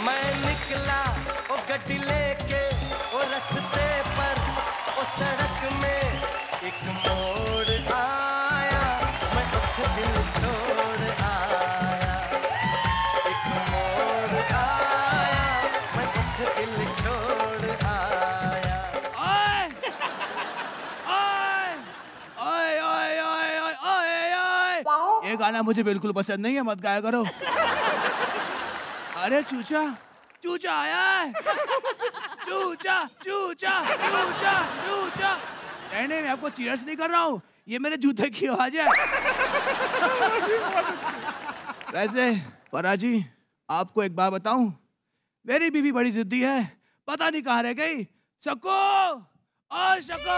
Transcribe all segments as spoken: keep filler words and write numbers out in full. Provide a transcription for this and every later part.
मैं निकला ओ गड्डी लेके ओ रस्ते पर ओ सड़क में एक मोड़ आया, मैं दुख दिल छोड़ आया। एक मोड़ आया, मैं दुख दिल छोड़ आया। ओए ओए ओए ओए ओए ओए ओए, ये गाना मुझे बिल्कुल पसंद नहीं है, मत गाया करो। अरे चूचा चूचा आया है। चूचा चूचा चूचा चूचा। नहीं नहीं, मैं आपको चीयर्स नहीं कर रहा हूँ, ये मेरे जूते की आवाज है। वैसे फराह जी, आपको एक बात बताऊं, मेरी बीवी बड़ी जिद्दी है, पता नहीं कहाँ रह गई। शक्को और शक्को,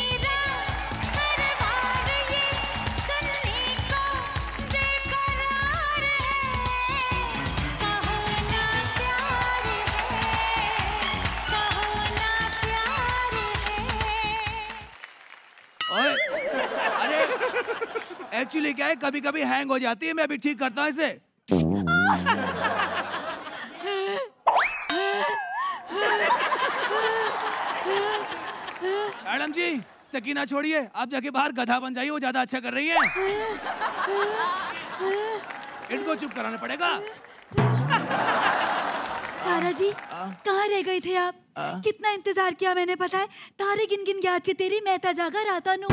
अरे एक्चुअली क्या है, कभी कभी हैंग हो जाती है, मैं अभी ठीक करता हूँ इसे। मैडम जी, सकीना छोड़िए, आप जाके बाहर गधा बन जाइए, वो ज्यादा अच्छा कर रही है। इनको चुप कराना पड़ेगा। तारा जी, कहाँ रह गए थे आप? आ? कितना इंतजार किया मैंने, पता है? तारे गिन गिन याद चे तेरी मेहता जागा राता नू।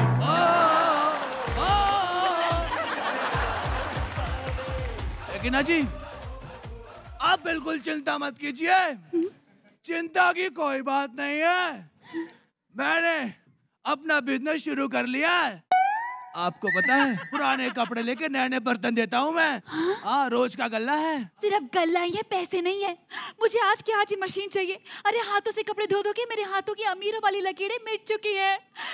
सकीना जी, आप बिल्कुल चिंता मत कीजिए, चिंता की कोई बात नहीं है। मैंने अपना बिजनेस शुरू कर लिया है। आपको पता है, पुराने कपड़े लेके नए नए बर्तन देता हूँ मैं। हाँ, रोज का गल्ला है। सिर्फ गल्ला ही है, पैसे नहीं है। मुझे आज की आज ही मशीन चाहिए। अरे हाथों से कपड़े धो धो के मेरे हाथों की अमीरों वाली लकीरें मिट चुकी है।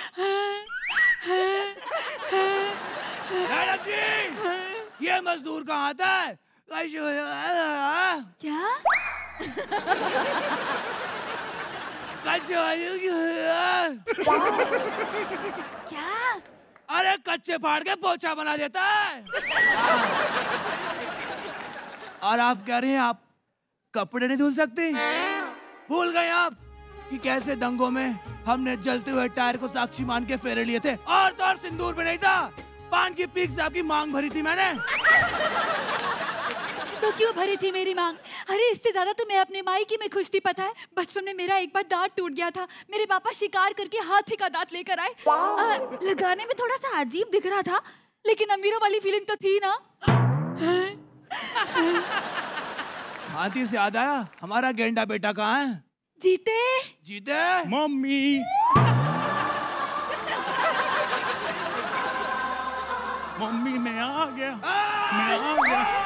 मैडम जी, ये मजदूर कहाँ आता है? क्या? क्या? अरे कच्चे फाड़ के पोछा बना देता है। और आप कह रहे हैं आप कपड़े नहीं धुल सकते? भूल गए आप कि कैसे दंगों में हमने जलते हुए टायर को साक्षी मान के फेरे लिए थे, और तो और सिंदूर भी नहीं था, पान की पीक से आपकी मांग भरी थी मैंने। तो क्यों भरी थी मेरी मांग? अरे इससे ज्यादा तो मैं अपने मायके में खुश थी, पता है? बचपन में मेरा एक बार दांत टूट गया था, मेरे पापा शिकार करके हाथी का दांत लेकर आए। आ, लगाने में थोड़ा सा अजीब दिख रहा था, लेकिन अमीरों वाली फीलिंग तो थी ना। हाथी से याद आया, हमारा गेंडा बेटा कहाँ है? जीते जीते मम्मी, मम्मी मैं आ गया, मैं आ गया।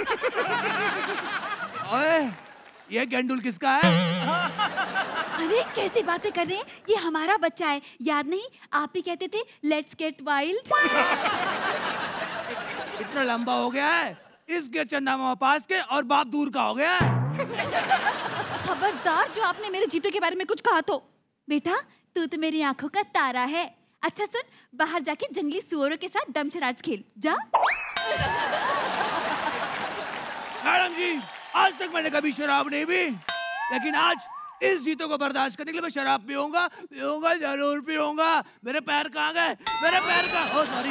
ओए, ये गेंडुल किसका है? अरे कैसी बातें कर रहे हैं, ये हमारा बच्चा है। याद नहीं, आप ही कहते थे लेट्स गेट वाइल्ड। इतना लंबा हो गया है, इसके चंदा मामा पास के और बाप दूर का हो गया है। खबरदार, जो आपने मेरे जीतू के बारे में कुछ कहा तो। बेटा, तू तो मेरी आंखों का तारा है। अच्छा सुन, बाहर जाके जंगली सुअरों के साथ दमशराज खेल जा। मैडम जी, आज तक मैंने कभी शराब नहीं पी, लेकिन आज इस जीतों को बर्दाश्त करने के लिए मैं शराब पीऊंगा, पीऊंगा, जरूर पीऊंगा। मेरे पैर कहाँ गए? मेरे पैर का, ओ सॉरी।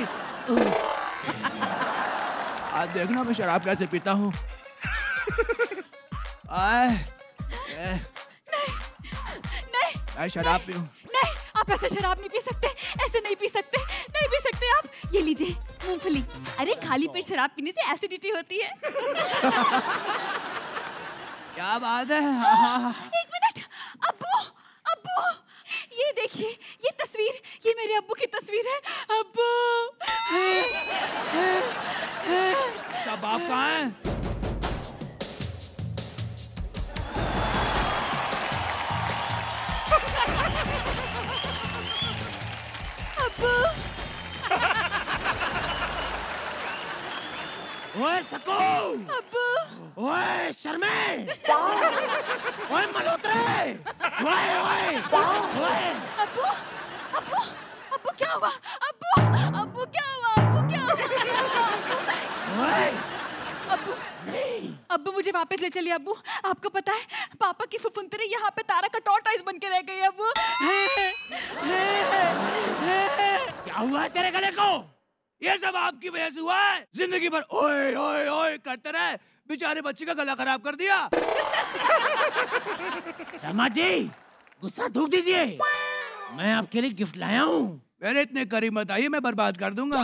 आज देखना मैं शराब कैसे पीता हूँ। आए, नहीं, नहीं, मैं शराब पीऊं। नहीं, आप ऐसे शराब नहीं पी सकते, ऐसे नहीं पी सकते, नहीं पी सकते आप। ये लीजिए मूंगफली। अरे खाली पेट शराब पीने से एसिडिटी होती है। क्या बात है? एक मिनट, अब्बू, अब्बू, ये देखिए, ये तस्वीर, ये मेरे अब्बू की तस्वीर है। अब्बू, इसका बाप कहाँ है? ओए सको, अब्बू, ओए शर्मे, ओए मल्होत्रे, ओए ओए ओए। अब्बू, अब्बू, अब्बू क्या हुआ? अब्बू, अब्बू क्या हुआ? अब्बू क्या हुआ? क्या हुआ? ओए, अब्बू, नहीं, अब्बू मुझे वापस ले चलिए अब्बू। आपको पता है पापा की फुफुंतरी यहाँ पे तारा का टॉर्टॉइस बन के रह गई है अब्बू। क्या हुआ है तेरे गले को? ये सब आपकी वजह से हुआ है। जिंदगी भर ओए ओए ओए करते रहे, बेचारे बच्चे का गला खराब कर दिया। दामाद जी गुस्सा थूक दीजिए, मैं आपके लिए गिफ्ट लाया हूँ। मेरे इतने करीब मत आइए, मैं बर्बाद कर दूंगा।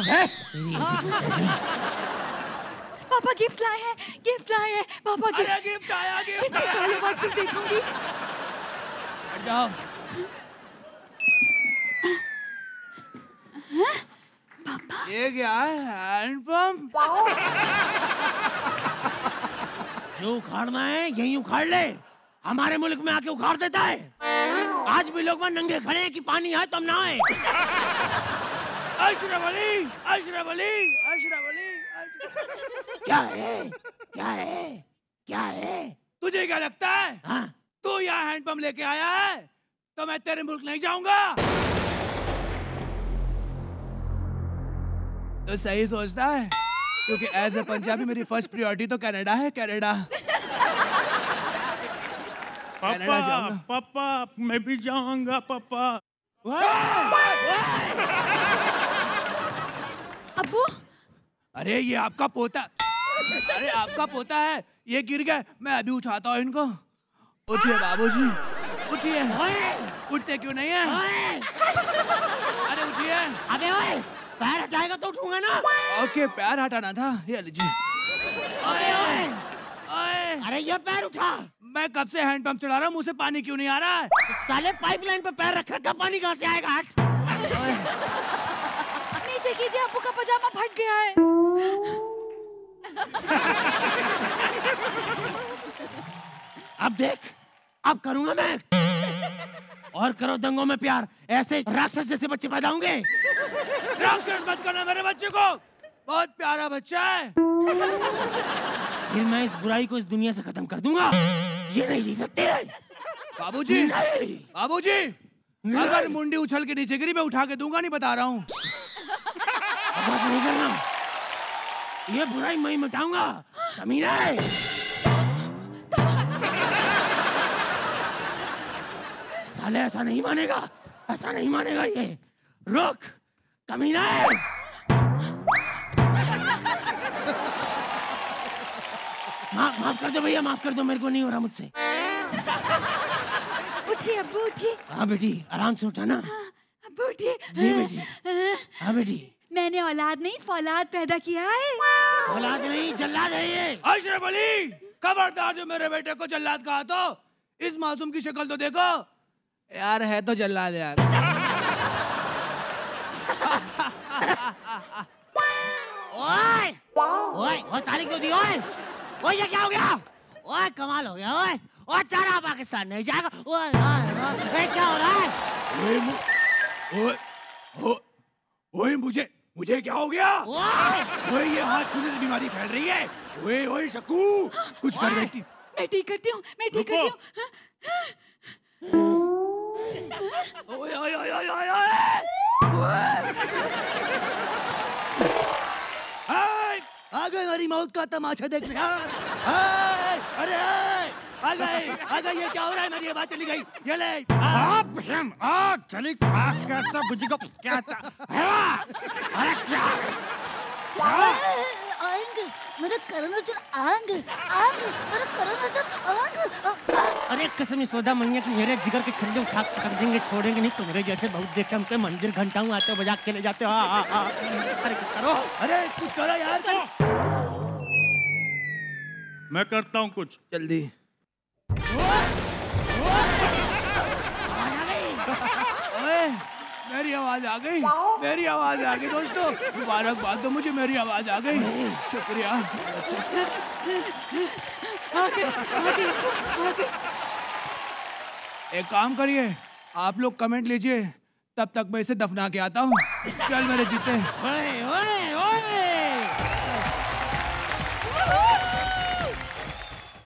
पापा गिफ्ट लाए हैं, गिफ्ट लाए हैं पापा। अरे गिफ्ट आया, गिफ्ट इतने सालों बाद फिर देखूंगी। हट जाओ। पापा ये क्या है? Hand pump? जो उखाड़ना है यही उखाड़ ले, हमारे मुल्क में आके उखाड़ देता है। आज भी लोग वहाँ नंगे खड़े हैं कि पानी है तब ना आए। अशरफ अली, अशरफ अली, अशरफ अली, अशरफ- क्या है क्या है क्या है? तुझे क्या लगता है? हाँ? तू यहाँ हैंड पंप लेके आया है तो मैं तेरे मुल्क नहीं जाऊंगा? तो सही सोचता है, क्योंकि एज ए पंजाबी मेरी फर्स्ट प्रायोरिटी तो कनाडा है, कनाडा। कनाडा पापा जाऊंगा। पापा मैं भी जाऊंगा पापा। अब्बू अरे ये आपका पोता, अरे आपका पोता है, ये गिर गए, मैं अभी उठाता हूँ इनको। उठिए बाबूजी, उठिए। उठते क्यों नहीं है? अरे उठिए। अबे ओए, पैर हटाएगा तो उठूंगा ना। ओके, पैर हटाना था, ये लीजिए। ओए ओए, ओए, अरे ये पैर उठा। मैं कब से हैंड पंप चला रहा हूँ, मुंह से पानी क्यों नहीं आ रहा है? साले पाइपलाइन पे पैर रख रखा, पानी कहाँ से आएगा? हट। नीचे कीजिए, अब्बू का पजामा फट गया है। अब देख, अब करूंगा मैं। और करो दंगों में प्यार, ऐसे राक्षस जैसे बच्चे पैदा होंगे। राक्षस मत करना मेरे बच्चे को, बहुत प्यारा बच्चा है। फिर मैं इस बुराई को इस दुनिया से खत्म कर दूंगा। ये नहीं जी सकते। बाबूजी, नहीं। बाबूजी, अगर मुंडी उछल के नीचे गिरी मैं उठा के दूंगा, नहीं बता रहा हूँ। बस नहीं करना, ये बुराई मैं मिटाऊंगा। कमीना है। साले ऐसा नहीं मानेगा, ऐसा नहीं मानेगा ये। रुक, कमीना है। मा, माफ कर दो भैया, माफ कर दो, मेरे को नहीं हो रहा मुझसे। उठिए अब्बू, उठिए। हाँ बेटी, आराम से उठा ना। अब्बू उठिए। जी बेटी। हाँ बेटी। मैंने औलाद नहीं फौलाद पैदा किया है। औलाद नहीं, जल्लाद है ये। अशरफ अली, खबरदार जो मेरे बेटे को जल्लाद कहा तो, इस मासूम की शक्ल तो देखो यार, है तो जल्लाद यार। ओए ओए ओए, ताली क्यों दी? ओए ओए, ये क्या हो गया? ओए कमाल हो गया। ओए ओए, तारा पाकिस्तान नहीं जाएगा। ओए ओए, क्या हो रहा है? ओए मु- ओए ओ- ओए मुझे मुझे क्या हो गया? ओए ओए ये हाथ छूने से बीमारी फैल रही है। ओए ओए शकू, कुछ कर बेटी। मैं ठीक करती हूँ, मैं ठीक रुको। करती हूँ। ओए ओए ओए ओए ओए ओए हाय, आ गए मेरी मौत का तमाशा देखने। हाय, अरे हाय, आ गए आ गए। ये क्या हो रहा है? मेरी आवाज चली गई। ये ले। आप हम आग चली आग कहता बुझी को कहता। अरे क्या? आंग, मेरा करोनाचर आंग, आंग, मेरा करोनाचर आंग। अरे कसम सौदा मैया की, मेरे जिगर के छल्ले उठा कर देंगे, छोड़ेंगे नहीं। तुम्हारे जैसे बहुत देखे हमके मंदिर घंटा हूँ आते बजा के चले जाते हो। हाँ हाँ हाँ, अरे कुछ करो। अरे कुछ करो यार। मैं करता हूँ कुछ। जल्दी। ओए, मेरी आवाज आ गई, मेरी आवाज आ गई दोस्तों। मुबारकबाद दो मुझे, मेरी आवाज आ गई। शुक्रिया। आगे, आगे, आगे। एक काम करिए, आप लोग कमेंट लीजिए, तब तक मैं इसे दफना के आता हूँ। चल मेरे जीते। ओए ओए ओए